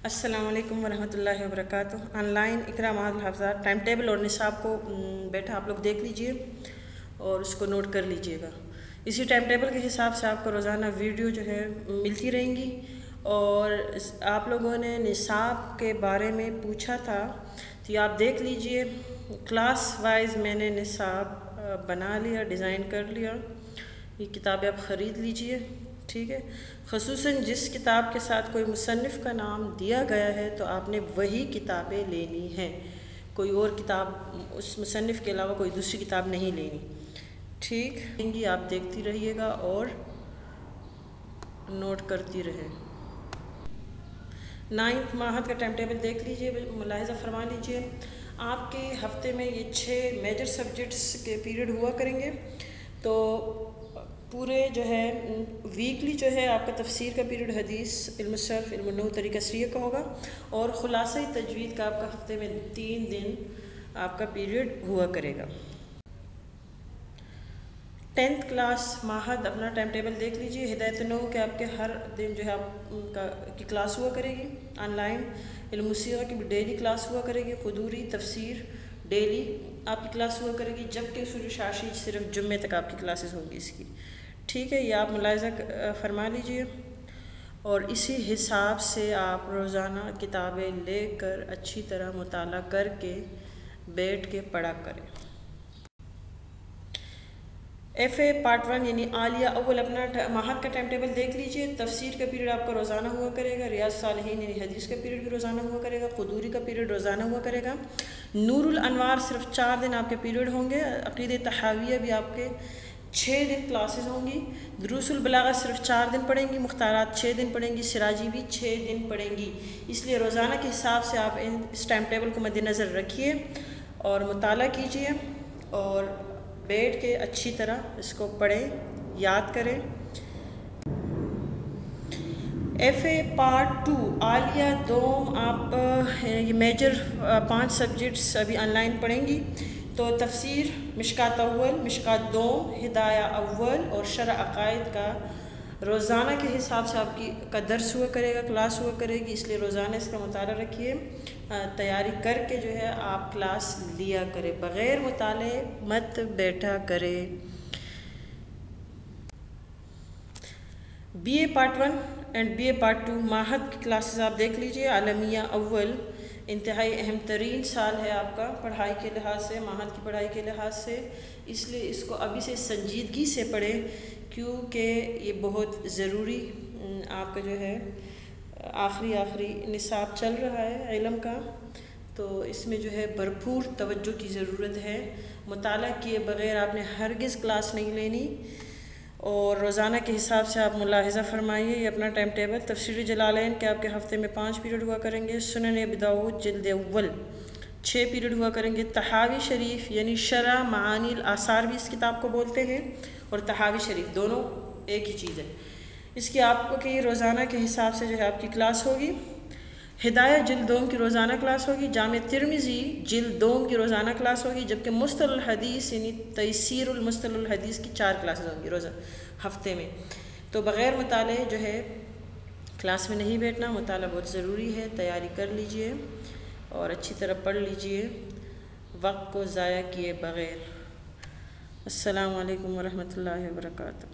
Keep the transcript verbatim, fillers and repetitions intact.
अस्सलाम वालेकुम वरहमतुल्लाहि वबरकातुहू। ऑनलाइन इकरा महल हाफ़िज़ात टाइम टेबल और निसाब को बैठा आप लोग देख लीजिए और उसको नोट कर लीजिएगा। इसी टाइम टेबल के हिसाब से आपको रोज़ाना वीडियो जो है मिलती रहेंगी। और आप लोगों ने निसाब के बारे में पूछा था तो ये आप देख लीजिए, क्लास वाइज मैंने निसाब बना लिया, डिज़ाइन कर लिया। ये किताबें आप ख़रीद लीजिए, ठीक है। ख़ुसूसन जिस किताब के साथ कोई मुसन्निफ़ का नाम दिया गया है तो आपने वही किताबें लेनी हैं, कोई और किताब उस मुसन्निफ़ के अलावा कोई दूसरी किताब नहीं लेनी, ठीक। आप देखती रहिएगा और नोट करती रहे। नाइन्थ माहद का टाइम टेबल देख लीजिए, मुलाहिज़ा फरमा लीजिए। आपके हफ्ते में ये छः मेजर सब्जेक्ट्स के पीरियड हुआ करेंगे। तो पूरे जो है वीकली जो है आपका तफसीर का पीरियड हदीस, इल्म सर्फ़, इल्म नहू, तरीक़ा सरिया का होगा। और ख़ुलासा तजवीद का आपका हफ्ते में तीन दिन आपका पीरियड हुआ करेगा। टेंथ क्लास माहद अपना टाइम टेबल देख लीजिए। हिदायत नहू के आपके हर दिन जो है आपका की क्लास हुआ करेगी ऑनलाइन। इल्म मुसीक़ा की डेली क्लास हुआ करेगी। क़ुदूरी तफसीर डेली आपकी क्लास हुआ करेगी, जबकि उसूल शाशी सिर्फ जुम्मे तक आपकी क्लासेस होंगी इसकी, ठीक है। ये आप मुलाहिज़ा फरमा लीजिए और इसी हिसाब से आप रोज़ाना किताबें लेकर अच्छी तरह मुताला करके बैठ के पढ़ा करें। एफ़ ए पार्ट वन यानी आलिया अव्वल अपना माहद का टाइम टेबल देख लीजिए। तफसीर का पीरियड आपका रोज़ाना हुआ करेगा। रियाज़ सालिहीन यानी हदीस का पीरियड भी रोज़ाना हुआ करेगा। क़ुदूरी का पीरियड रोज़ाना हुआ करेगा। नूरुल अनवार सिर्फ चार दिन आपके पीरियड होंगे। अक़ीदे तहाविया भी आपके छः दिन क्लासेस होंगी। दुरूसुल बलागा सिर्फ चार दिन पढ़ेंगी। मुख्तारात छः दिन पढ़ेंगी। सिराजी भी छः दिन पढ़ेंगी। इसलिए रोज़ाना के हिसाब से आप इन इस टाइम टेबल को मद्देनज़र रखिए और मुताला कीजिए और बैठ के अच्छी तरह इसको पढ़ें, याद करें। एफ़ ए पार्ट टू आलिया दोम आप ये मेजर पांच सब्जेक्ट्स अभी ऑनलाइन पढ़ेंगी। तो तफसीर, मिशकात अव्वल, मिशकात दोम, हिदाया अव्वल और शरअ अक़ाइद का रोज़ाना के हिसाब से आपकी का दर्स हुआ करेगा, क्लास हुआ करेगी। इसलिए रोज़ाना इसका मुताला रखिए, तैयारी करके जो है आप क्लास लिया करें, बग़ैर मुताले मत बैठा करें। B A part one and B A part two माहद की क्लासेस आप देख लीजिए। आलमिया अव्वल इंतहाई अहम तरीन साल है आपका पढ़ाई के लिहाज से, माहद की पढ़ाई के लिहाज से, इसलिए इसको अभी से संजीदगी से पढ़ें क्योंकि ये बहुत ज़रूरी आपका जो है आखिरी आखिरी निसाब चल रहा है इल्म का। तो इसमें जो है भरपूर तवज्जो की ज़रूरत है। मुताला किए बग़ैर आपने हरगिज़ क्लास नहीं लेनी और रोज़ाना के हिसाब से आप मुलाहिज़ा फरमाइए। ये अपना टाइम टेबल तफसीर जलालैन के आपके हफ़्ते में पाँच पीरियड हुआ करेंगे। सुनन अबी दाऊद जिल्द अव्वल छः पीरियड हुआ करेंगे। तहावी शरीफ यानी शरा मानिल आसार भी इस किताब को बोलते हैं और तहावी शरीफ दोनों एक ही चीज़ है। इसकी आपको कि रोज़ाना के हिसाब से जो है आपकी क्लास होगी। हिदाया जिल्द दोम की रोज़ाना क्लास होगी। जामे तिर्मिज़ी जिल्द दोम की रोज़ाना क्लास होगी। जबकि मुस्तलहुल हदीस यानी तयसीरुल मुस्तलहुल हदीस की चार क्लासेस होंगी रोज़ा हफ्ते में। तो बग़ैर मुताले जो है क्लास में नहीं बैठना, मुताला बहुत ज़रूरी है। तैयारी कर लीजिए और अच्छी तरह पढ़ लीजिए, वक्त को ज़ाया किए बग़ैर। अस्सलामु अलैकुम वरहमतुल्लाहि वबरकातुहू।